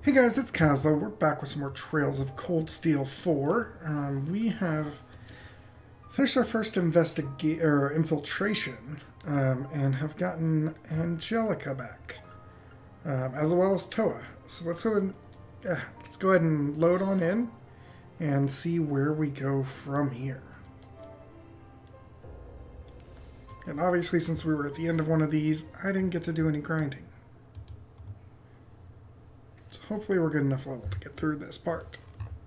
Hey guys, it's Kazlo. We're back with some more Trails of Cold Steel 4. We have finished our first infiltration and have gotten Angelica back, as well as Toa. So let's go ahead and load on in and see where we go from here. And obviously, since we were at the end of one of these, I didn't get to do any grinding. So hopefully we're good enough level to get through this part.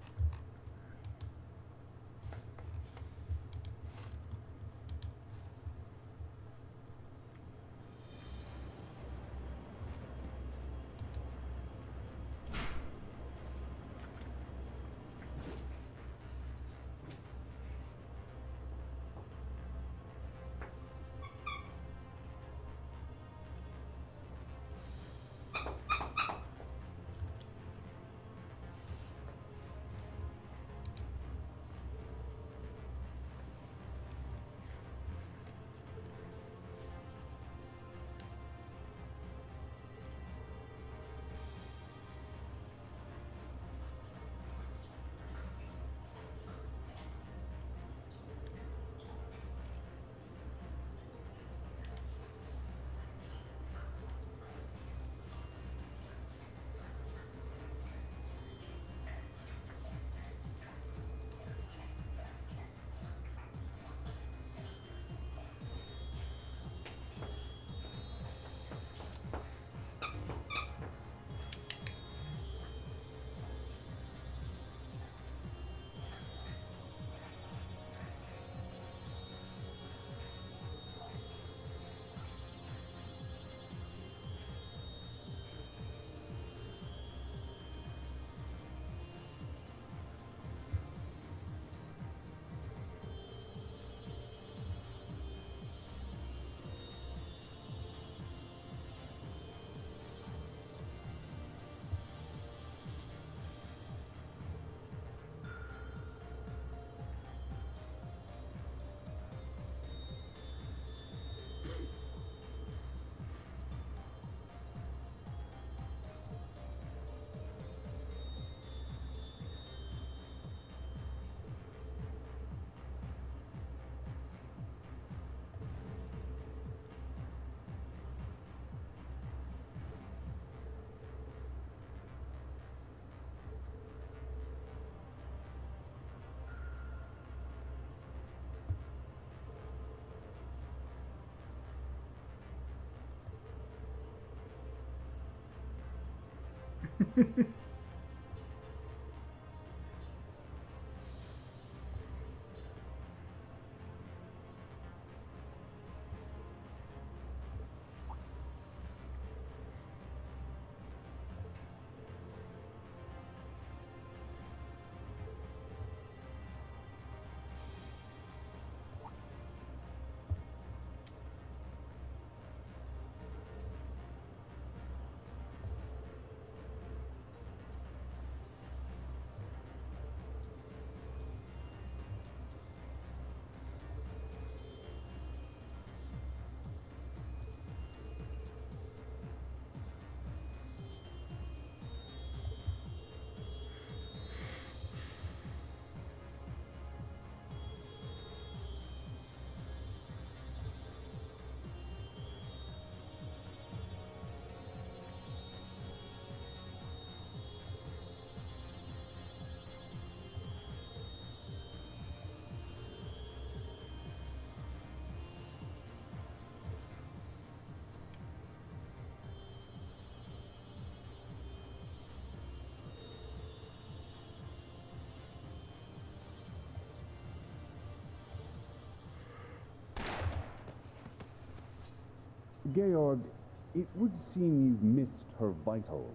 Georg, it would seem you've missed her vitals.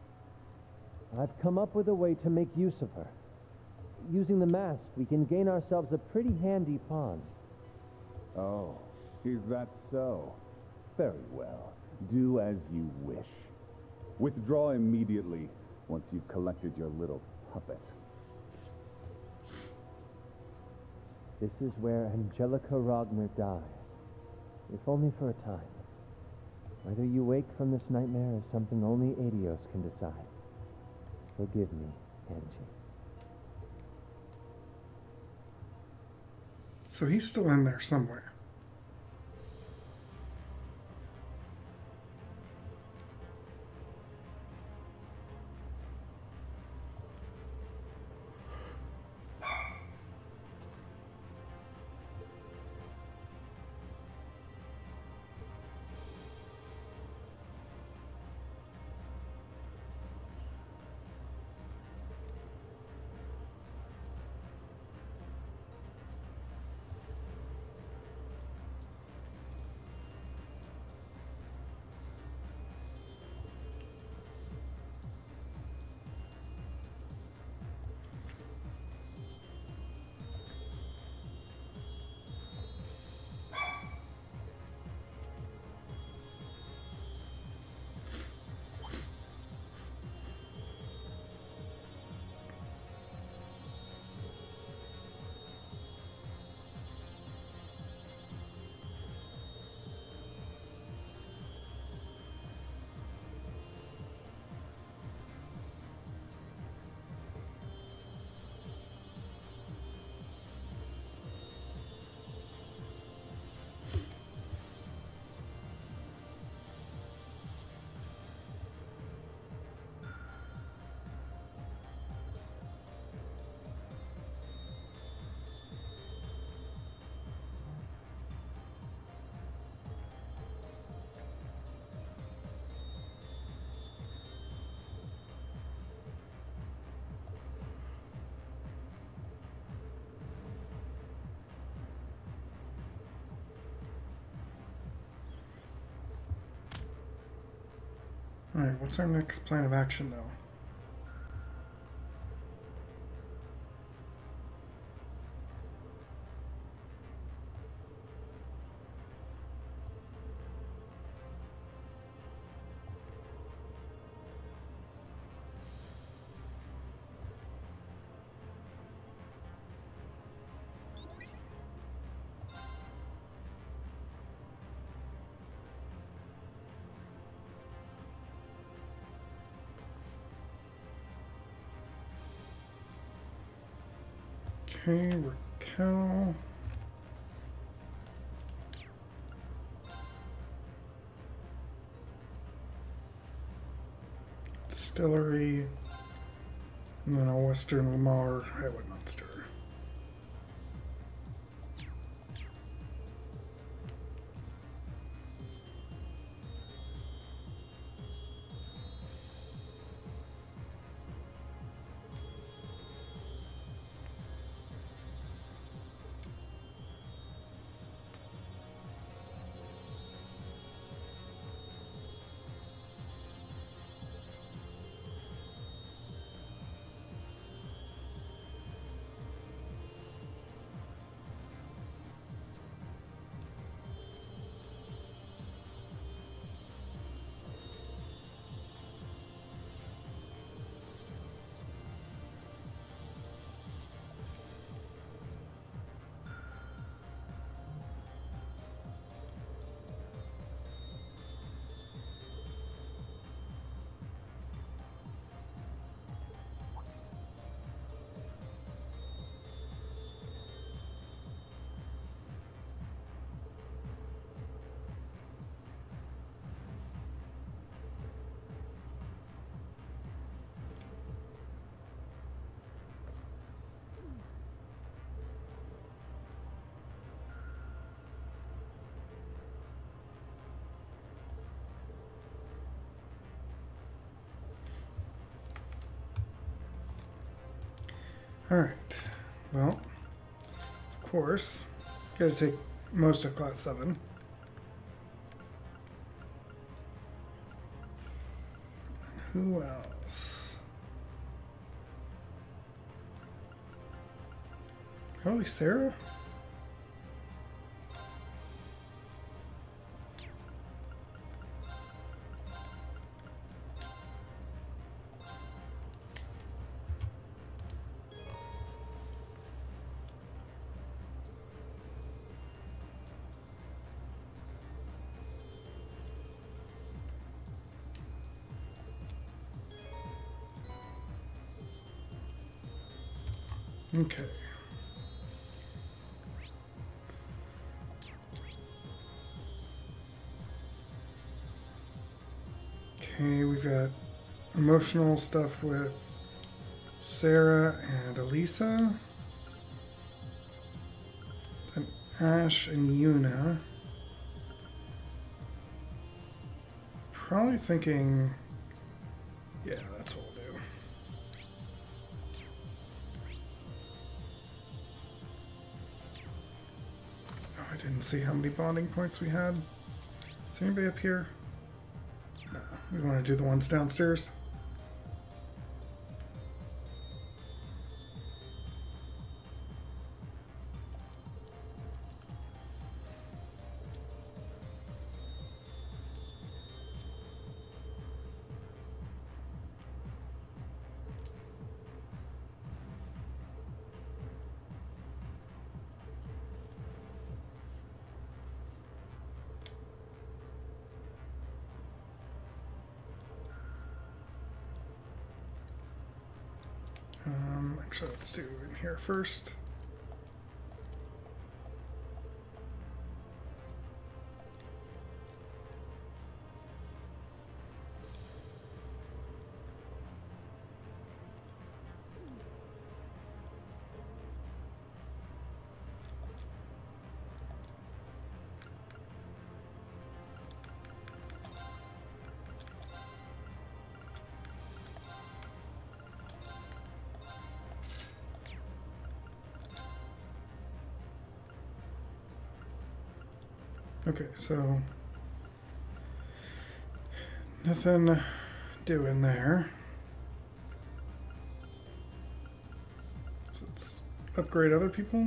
I've come up with a way to make use of her. Using the mast, we can gain ourselves a pretty handy pawn. Oh, is that so? Very well. Do as you wish. Withdraw immediately once you've collected your little puppet. This is where Angelica Ragnar dies, if only for a time. Whether you wake from this nightmare is something only Aidios can decide. Forgive me, Angie. So he's still in there somewhere. Alright, what's our next plan of action, though? Okay, Raquel. Distillery. And then a Western Lamar Highway Monster. Alright, well, of course, gotta take most of Class 7. Who else? Probably Sarah? Okay. Okay, we've got emotional stuff with Sarah and Elisa. Then Ash and Yuna. Probably thinking, yeah, that's what we'll do. Oh, I didn't see how many bonding points we had. Is anybody up here? No, we want to do the ones downstairs. Actually, let's do in here first. Okay, so nothing doing there. So let's upgrade other people.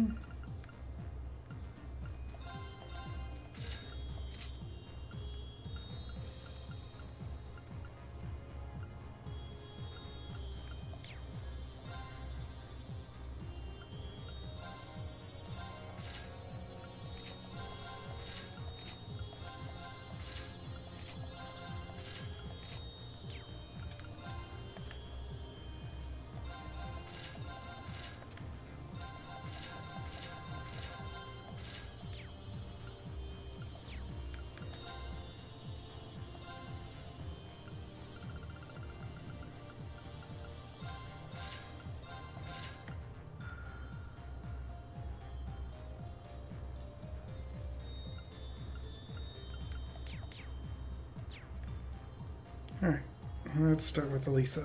All right, let's start with Elisa.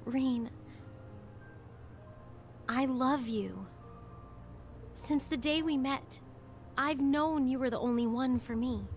Rean, I love you. Since the day we met, I've known you were the only one for me.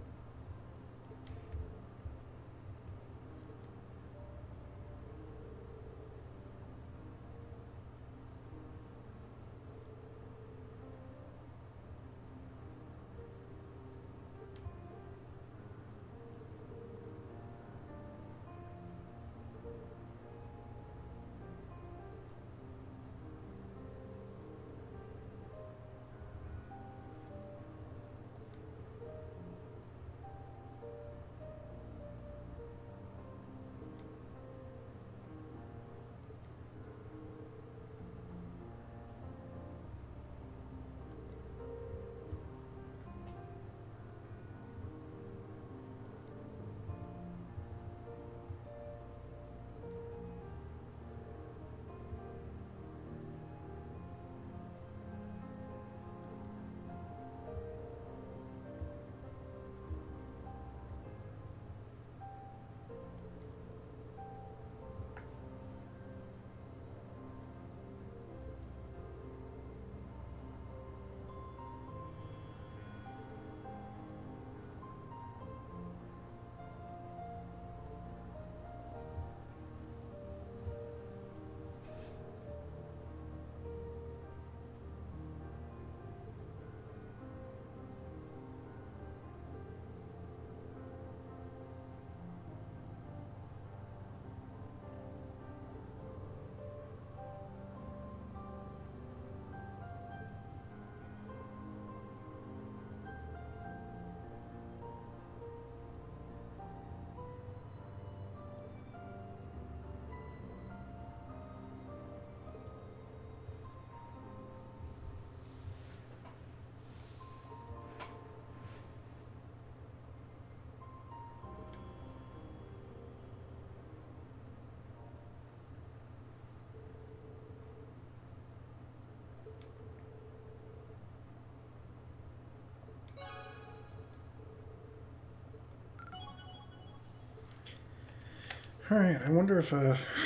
Alright, I wonder if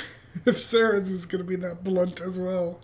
if Sarah's is gonna be that blunt as well.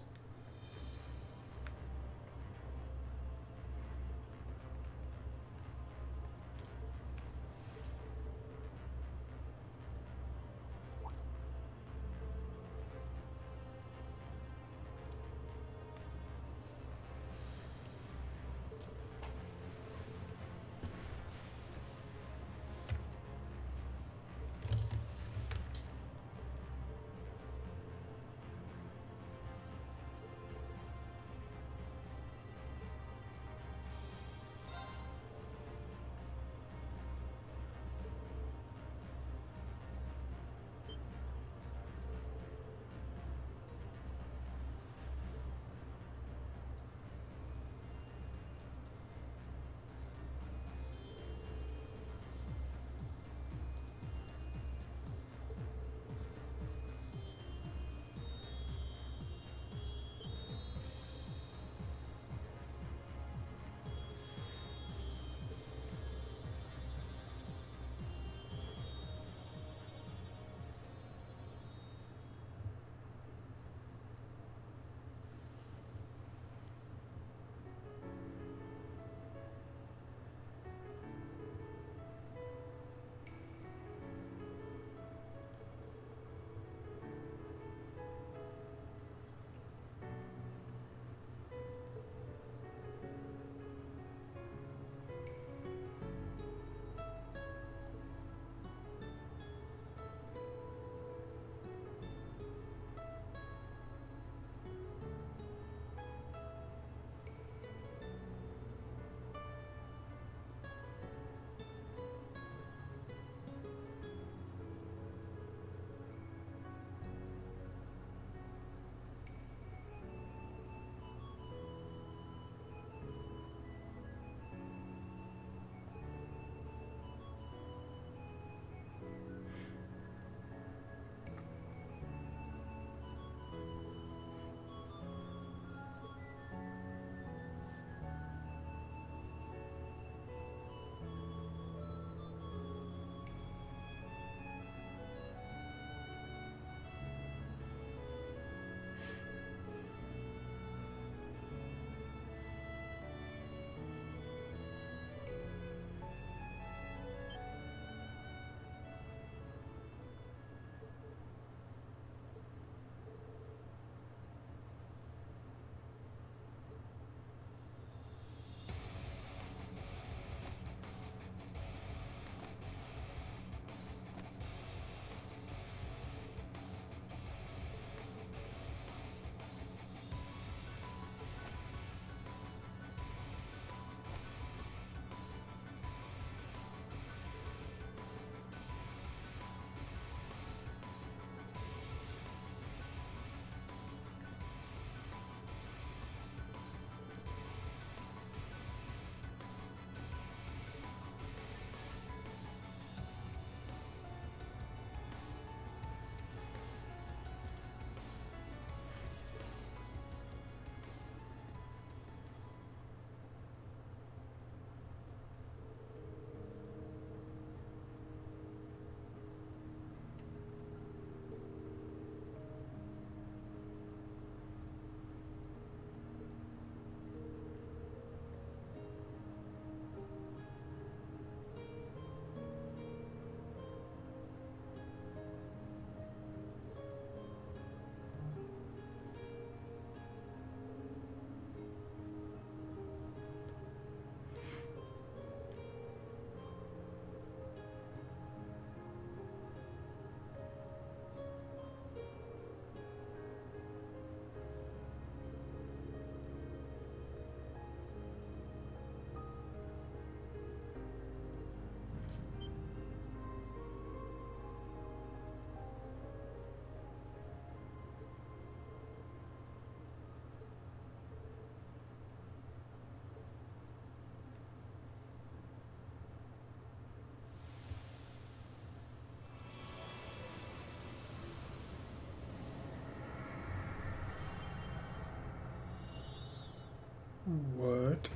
What?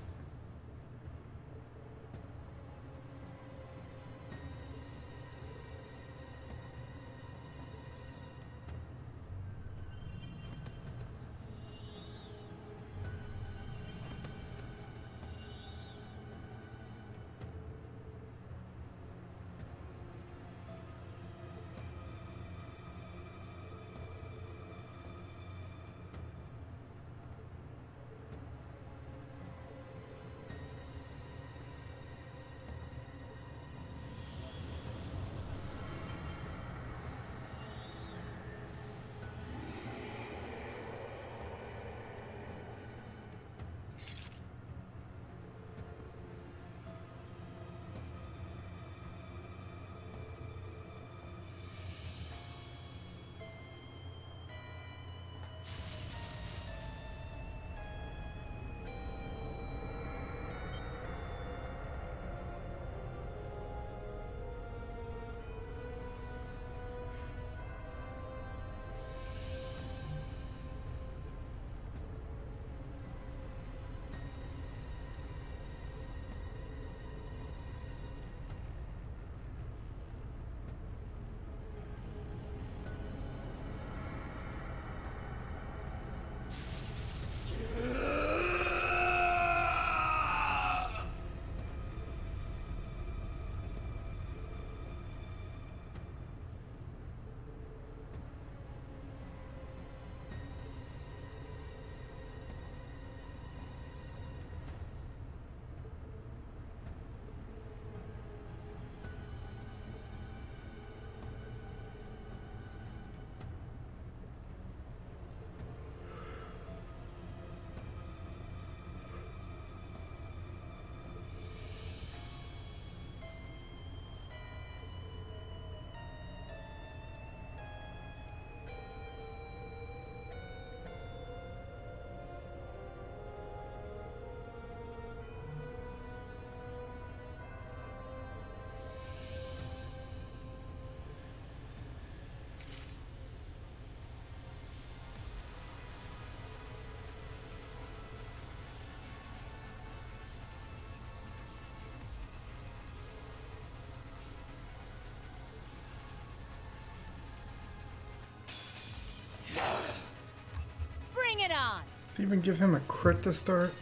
Bring it on! Did you even give him a crit to start?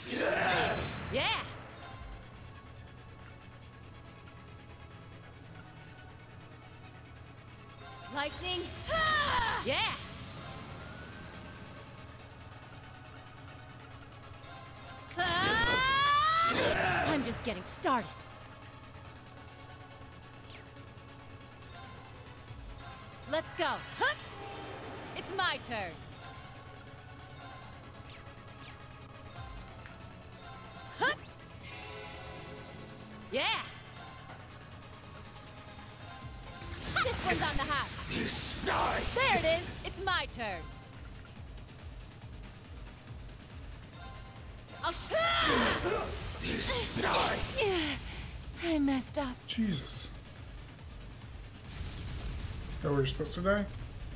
Yeah! Lightning! Yeah! I'm just getting started. Let's go. Huh? It's my turn. Huh? Yeah. This one's on the house. There it is. It's my turn. I'll I messed up. Jesus. Oh, we're supposed to die?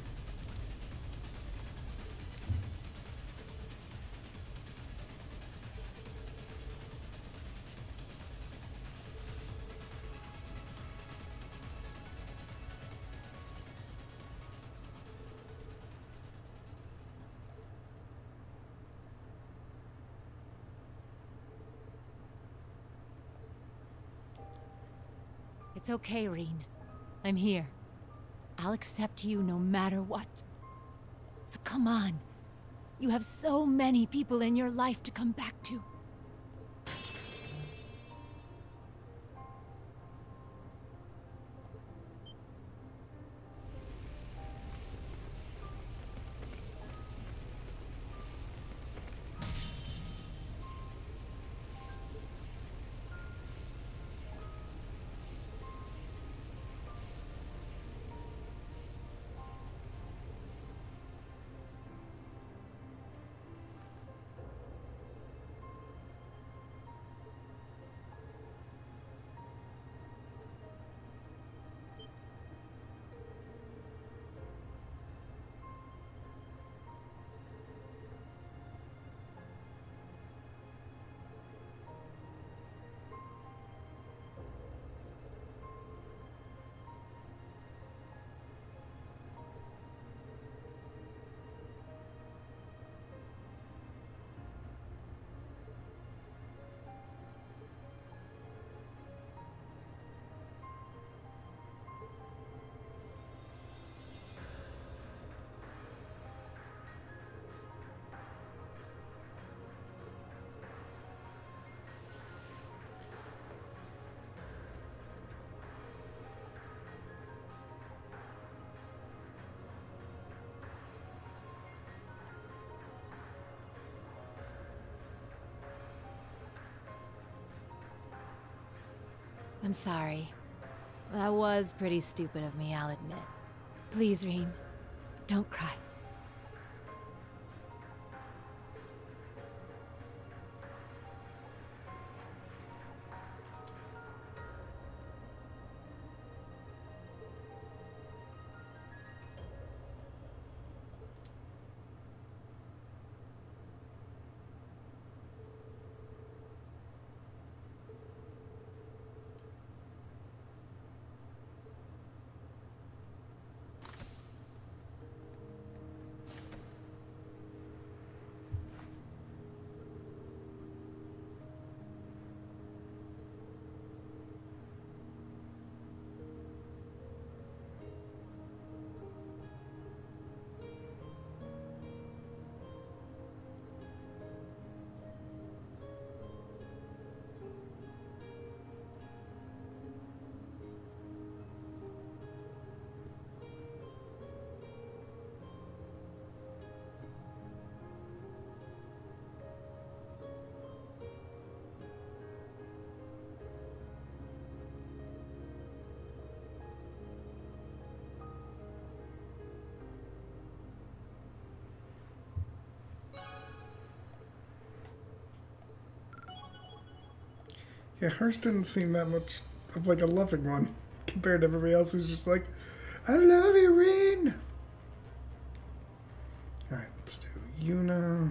It's okay, Rean. I'm here. I'll accept you no matter what. So come on. You have so many people in your life to come back to. I'm sorry. That was pretty stupid of me, I'll admit. Please, Rean, don't cry. Yeah, hers didn't seem that much of like a loving one compared to everybody else who's just like, I love you, Rean. Alright, let's do Yuna.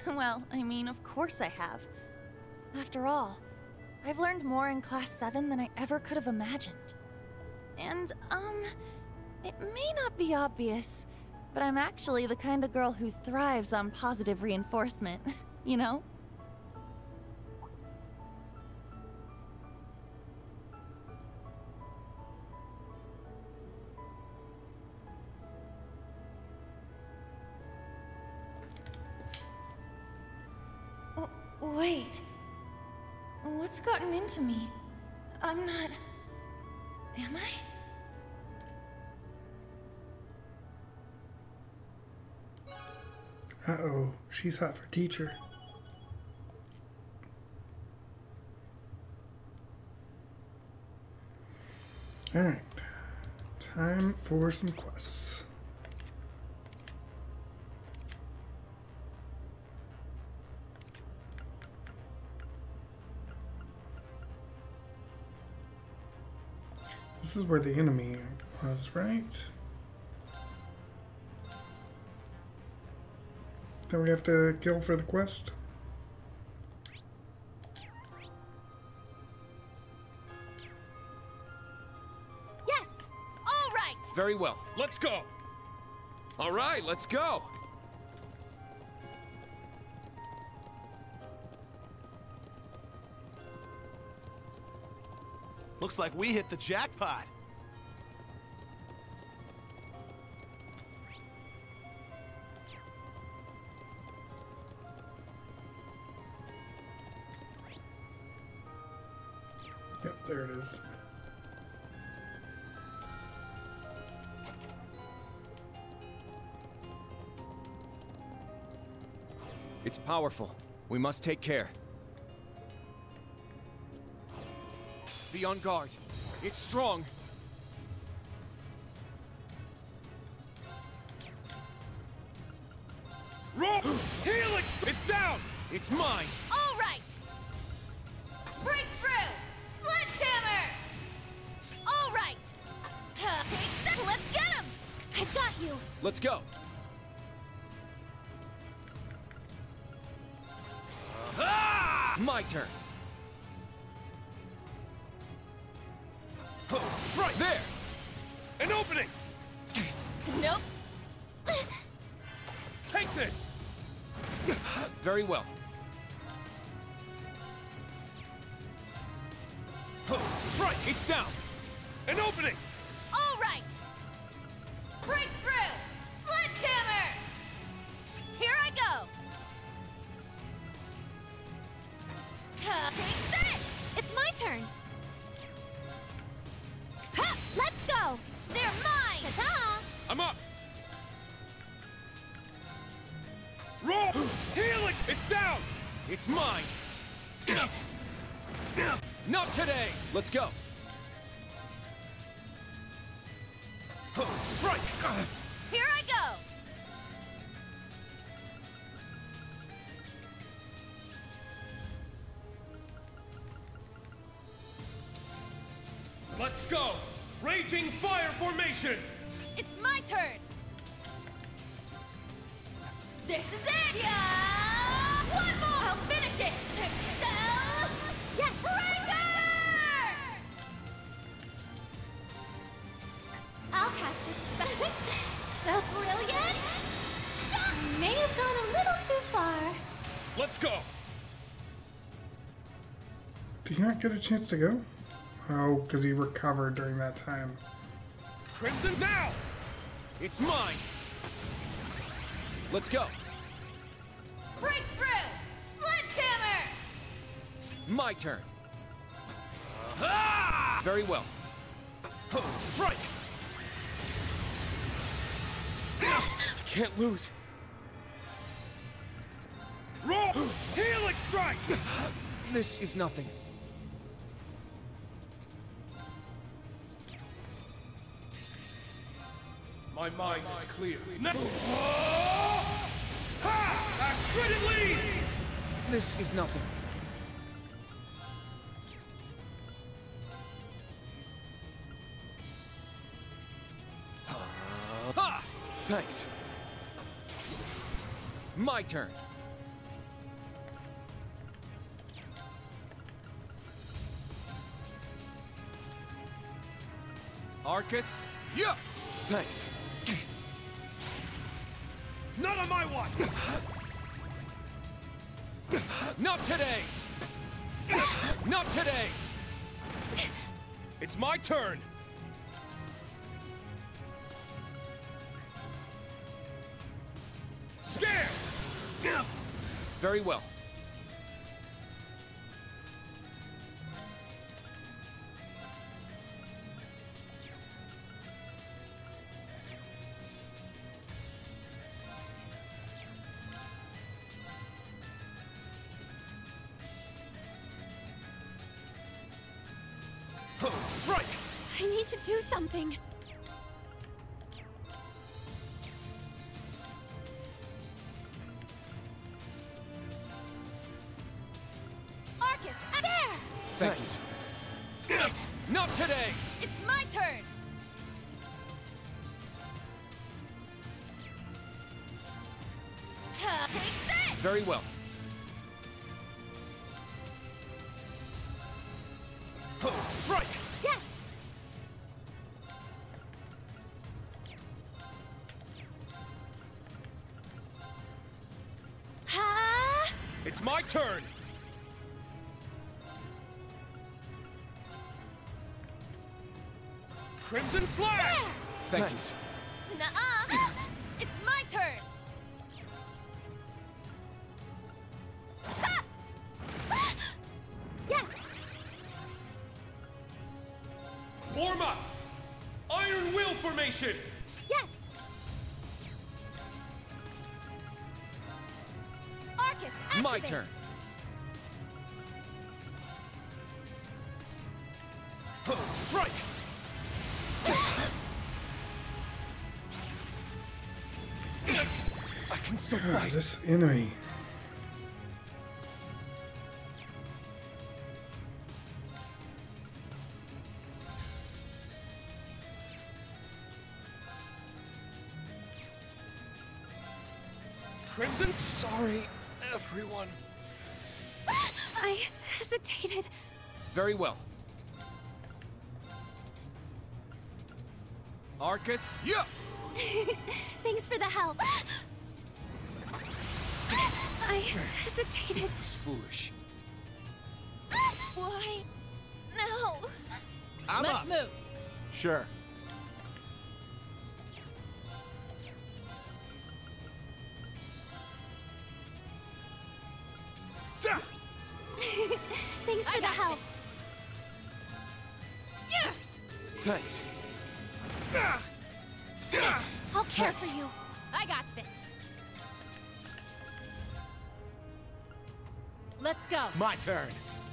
Well, I mean, of course I have. After all, I've learned more in Class 7 than I ever could have imagined. And, it may not be obvious, but I'm actually the kind of girl who thrives on positive reinforcement, you know? Wait. What's gotten into me? I'm not... Am I? Uh-oh, she's hot for teacher. Alright, time for some quests. This is where the enemy was, right? That we have to kill for the quest? Yes! All right! Very well. Let's go! All right, let's go! Looks like we hit the jackpot. Yep, there it is. It's powerful. We must take care. Be on guard. It's strong. Helix! It's down! It's mine! All right! Breakthrough! Sledgehammer! All right! Take that! Let's get him! I've got you. Let's go! My turn! Right there! An opening! Nope. Take this! Very well. Strike! It's down! An opening! All right! Breakthrough! Sledgehammer! Here I go! Take this! It's my turn. Ha! Let's go. They're mine! Ta-ta! I'm up! Roll! Helix! It's down! It's mine! Not today! Let's go! Strike! Here I go! Let's go! Raging fire formation! It's my turn! This is it! Yeah! One more! I'll finish it! Excel! Yes! Breaker! I'll cast a spell. So brilliant. Shock! May have gone a little too far. Let's go! Did he not get a chance to go? Oh, because he recovered during that time. Crimson now! It's mine! Let's go! Breakthrough! Sledgehammer! My turn! Very well. Strike! Can't lose. Roll! Helix strike! This is nothing. My mind is clear. Ha! Shredded leaves! This is nothing. Ha! Thanks. My turn. Arcus? Yeah! Thanks. Not on my watch! Not today! Not today! It's my turn! Scare! Very well. Strike! I need to do something. Arcus, there! Thanks. Not today! It's my turn! Take this! Very well. Strike! Yes! Ha! It's my turn! Crimson Slash! Thanks. Nuh-uh! It's my turn! Ha! Yes! Form up! Iron Will formation! Yes! Arcus, activate! My turn. Strike! I can still God, fight. this enemy. Crimson? Sorry, everyone. I hesitated. Very well. Arcus? Yeah! Thanks for the help. I hesitated. It was foolish. Why? No! Let's move. Sure. Thanks for the help. Thanks. I'll care for you. I got this. Let's go. My turn.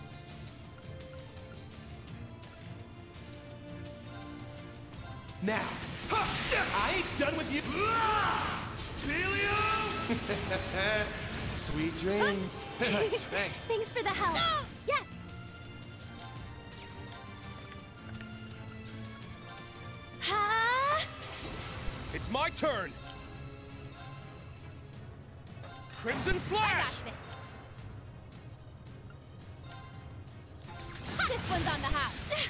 Now. I ain't done with you. Filio! Sweet dreams. Thanks. Thanks. Thanks for the help. Yes. Ha! It's my turn. Crimson I got Slash! this. This one's on the house.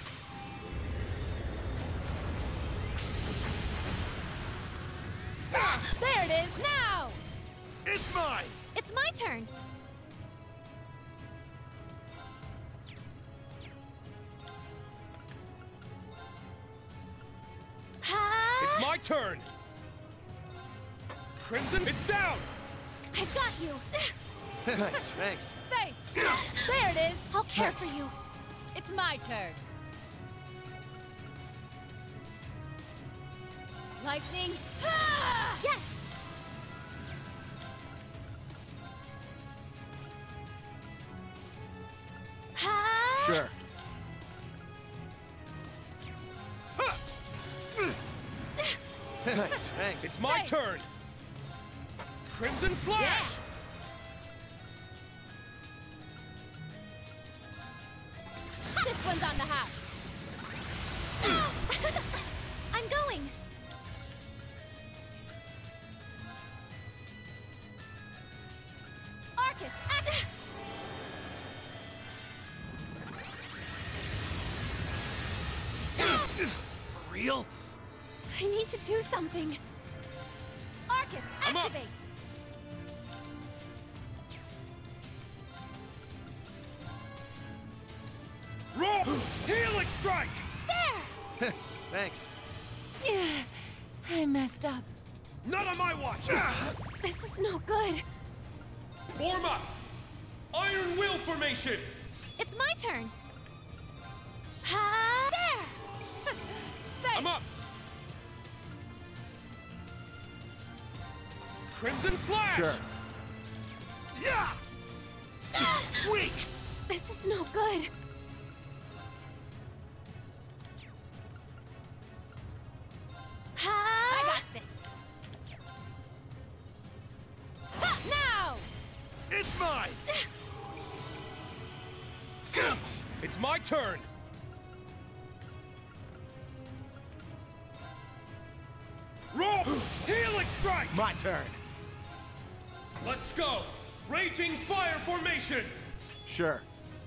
There it is now. It's mine. It's my turn. Ha! It's my turn. Crimson, it's down. I've got you. Thanks. Thanks. Thanks. There it is. I'll care Thanks. for you. It's my turn. Lightning. Ah! Yes. Ha! Sure. Thanks. Thanks. It's my Thanks. turn. Crimson Slash! This one's on the house. I'm going. Arcus, act. For real? need to do something. Arcus, I'm up. activate! Roll! Helix strike! There! Thanks. Yeah, I messed up. Not on my watch! This is no good. Form up! Iron Will formation! It's my turn. Ha! There! I'm up! Crimson Slash! Sure. Yeah! Weak! This is no good. Ha! I got this. Ha, now! It's mine! It's my turn! Roll! Helix strike! My turn. Let's go! Raging Fire formation! Sure.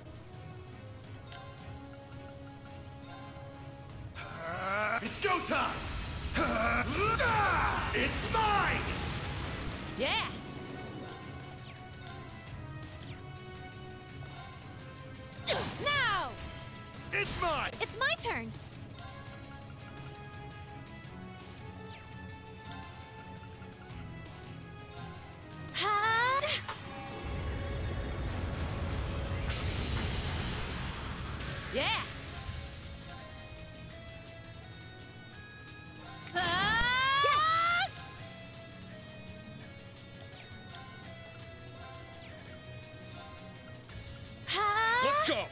It's go time! It's mine! Yeah! Now! It's mine! It's my turn. Ha! Yeah! Ah! Ha! Let's go!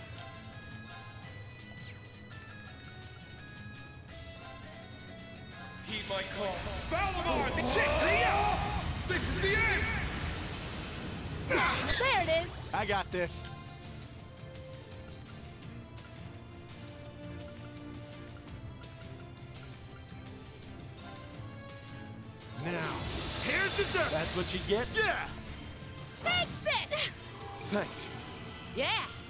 Heed my call. Valamar! It's it! This is the end! There it is! I got this. Now, here's dessert. That's what you get? Yeah! Take this! Thanks. Yeah!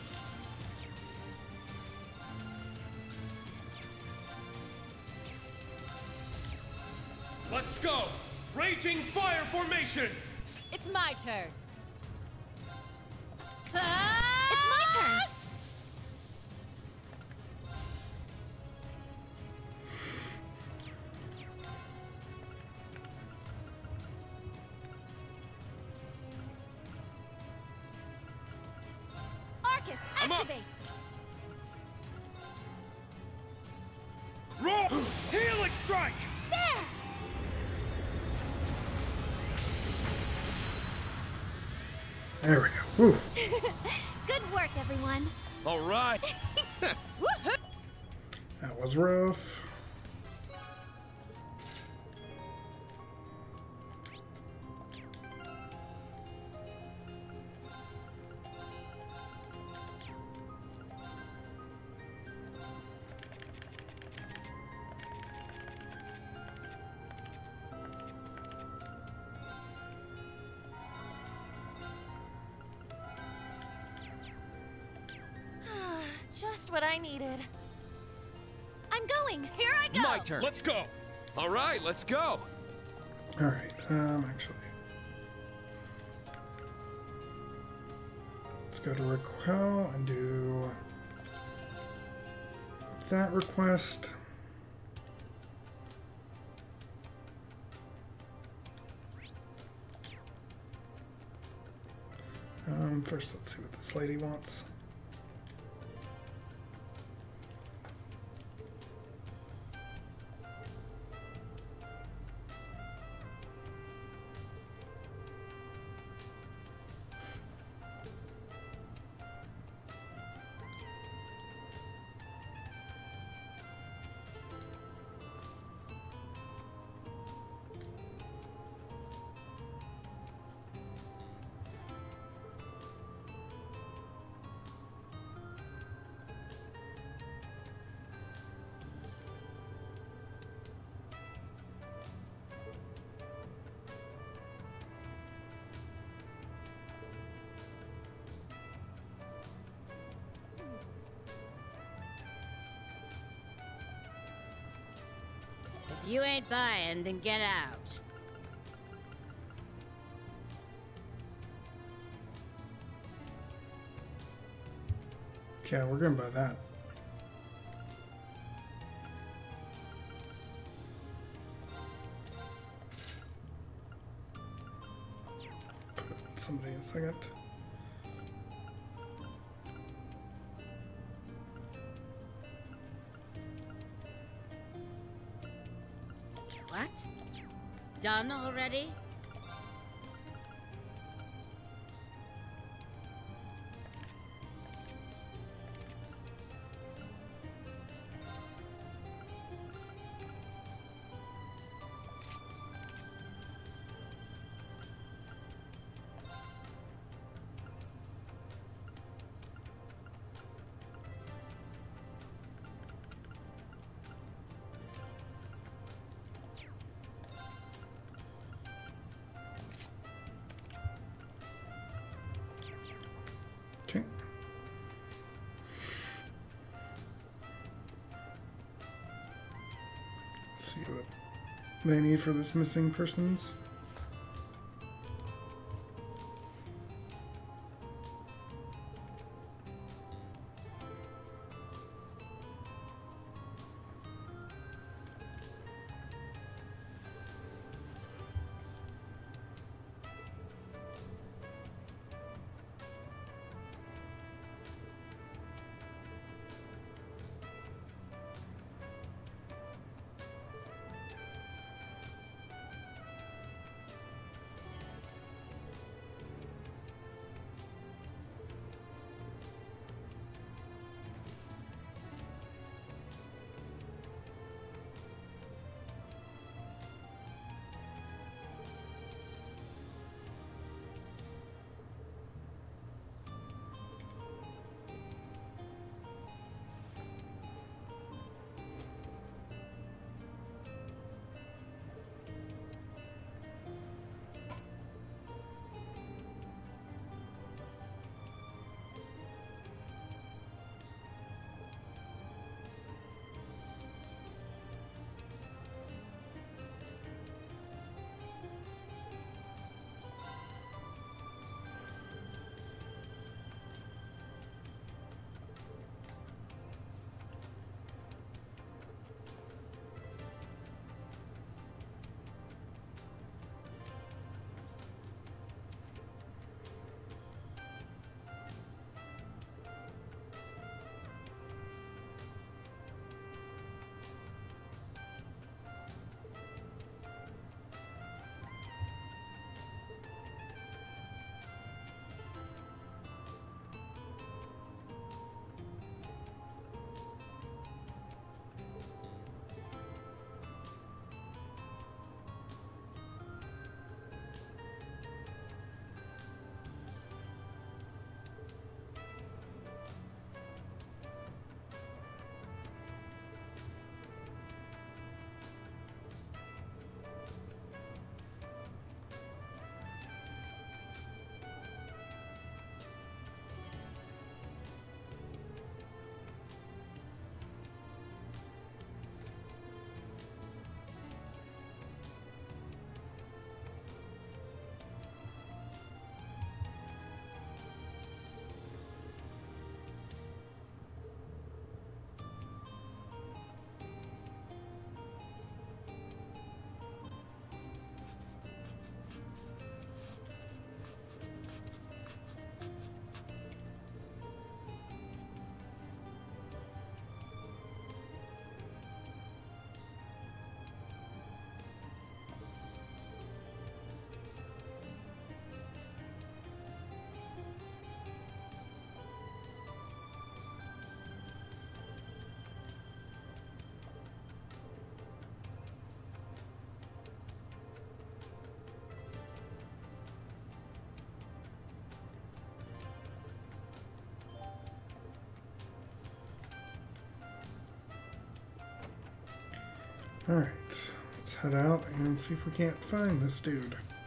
Let's go! Raging Fire formation! It's my turn. It's my turn. Arcus, I'm up. activate! Roll! Helix strike! There! There we go. Woo. Good work, everyone. All right! That was rough. Just what I needed. I'm going. Here I go! My turn. Let's go! All right, let's go! All right. Actually, let's go to Raquel and do that request. First, let's see what this lady wants. you ain't buying, then get out. Yeah, we're gonna buy that. Somebody in a second. What? Done already? Okay. Let's see what they need for this missing persons. Alright, let's head out and see if we can't find this dude.